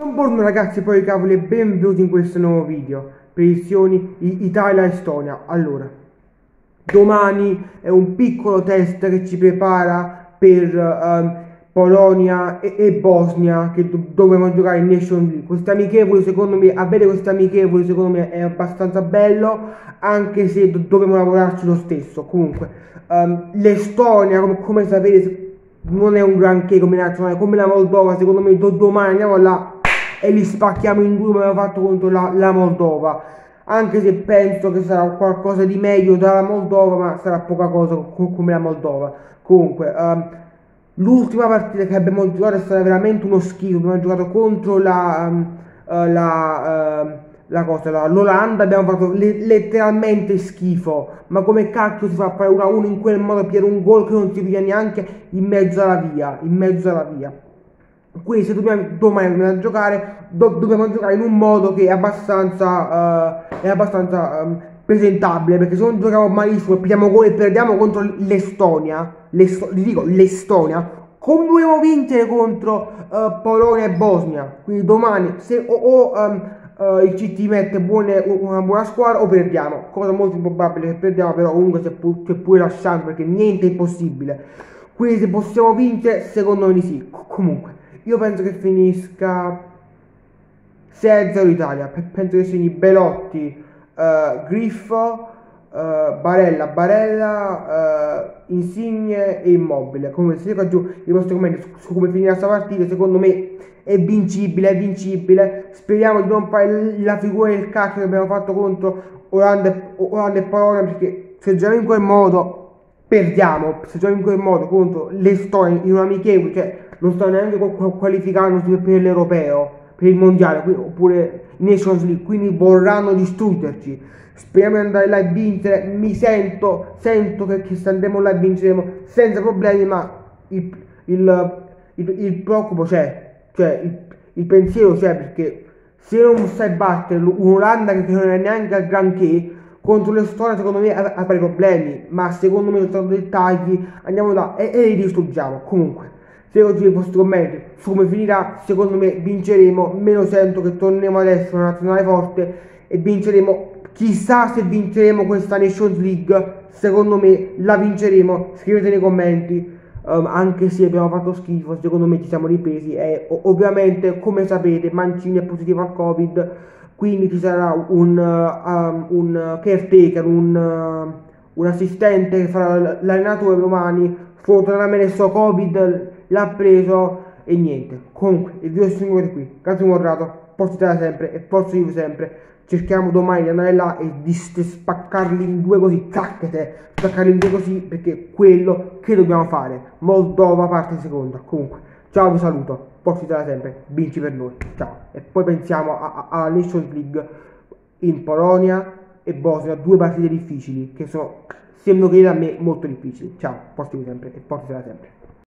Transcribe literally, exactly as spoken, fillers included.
Buongiorno ragazzi, poi cavoli e benvenuti in questo nuovo video. Predizioni Italia-Estonia. Allora, domani è un piccolo test che ci prepara per um, Polonia e, e Bosnia, che do dovremo giocare in Nation League. Queste amichevoli, secondo me, avere queste amichevoli secondo me è abbastanza bello, anche se do dovremo lavorarci lo stesso. Comunque, um, l'Estonia, come, come sapete, non è un granché come nazionale, come la Moldova. Secondo me do domani andiamo là e li spacchiamo in due come abbiamo fatto contro la, la Moldova, anche se penso che sarà qualcosa di meglio dalla Moldova, ma sarà poca cosa come la Moldova. Comunque, um, l'ultima partita che abbiamo giocato è stata veramente uno schifo. Abbiamo giocato contro la, um, uh, la, uh, la cosa, l'Olanda, abbiamo fatto le, letteralmente schifo. Ma come cacchio si fa a fare uno a uno in quel modo per un gol che non si piglia neanche in mezzo alla via, in mezzo alla via. Quindi se dobbiamo domani dobbiamo giocare, do, dobbiamo giocare in un modo che è abbastanza, uh, è abbastanza um, presentabile, perché se non giochiamo malissimo e pigliamo gol e perdiamo contro l'Estonia, vi dico l'Estonia, come dobbiamo vincere contro uh, Polonia e Bosnia? Quindi domani se o, o um, uh, il C T mette buone, una buona squadra o perdiamo, cosa molto improbabile che perdiamo, però comunque c'è pu pure la chance, perché niente è impossibile. Quindi se possiamo vincere, secondo me sì. Comunque io penso che finisca sei a zero Italia. Penso che segni Belotti, uh, Griffo, uh, Barella, Barella, uh, Insigne e Immobile. Come se qua giù i vostri commenti su, su come finirà questa partita. Secondo me è vincibile, è vincibile. Speriamo di non fare la figura del cacchio che abbiamo fatto contro Olanda e, Olanda e Polonia, perché se giochiamo in quel modo perdiamo. Se giochiamo in quel modo contro l'Estonia in un amichevole, cioè non sto neanche qualificandosi per l'europeo, per il mondiale, oppure Nations League, quindi vorranno distruggerci. Speriamo di andare là e vincere. Mi sento, sento che, che se andremo là e vinceremo senza problemi, ma il, il, il, il preoccupo c'è, cioè il, il pensiero c'è, perché se non sai battere un'Olanda che non è neanche al granché, contro l'Estonia secondo me avrei problemi, ma secondo me sono dettagli, andiamo là e, e li distruggiamo. Comunque, se oggi i vostri commenti su come finirà, secondo me vinceremo. Me lo sento che torneremo adesso una nazionale forte e vinceremo. Chissà se vinceremo questa Nations League, secondo me la vinceremo. Scrivete nei commenti, um, anche se abbiamo fatto schifo, secondo me ci siamo ripresi. E ovviamente, come sapete, Mancini è positivo al Covid, quindi ci sarà un, uh, um, un caretaker, un, uh, un assistente che farà l'allenatore domani. Fortunatamente sto Covid l'ha preso e niente. Comunque il video è finito qui. Grazie Morrato, forza Italia sempre e forza Juve sempre. Cerchiamo domani di andare là e di spaccarli in due così, cacchete, spaccarli in due così, perché è quello che dobbiamo fare. Moldova parte seconda. Comunque ciao, vi saluto, forza Italia sempre, vinci per noi, ciao. E poi pensiamo alla Nations League in Polonia e Bosnia, due partite difficili che sono, sembrano che a me molto difficili. Ciao, forza Italia sempre e forza Italia sempre.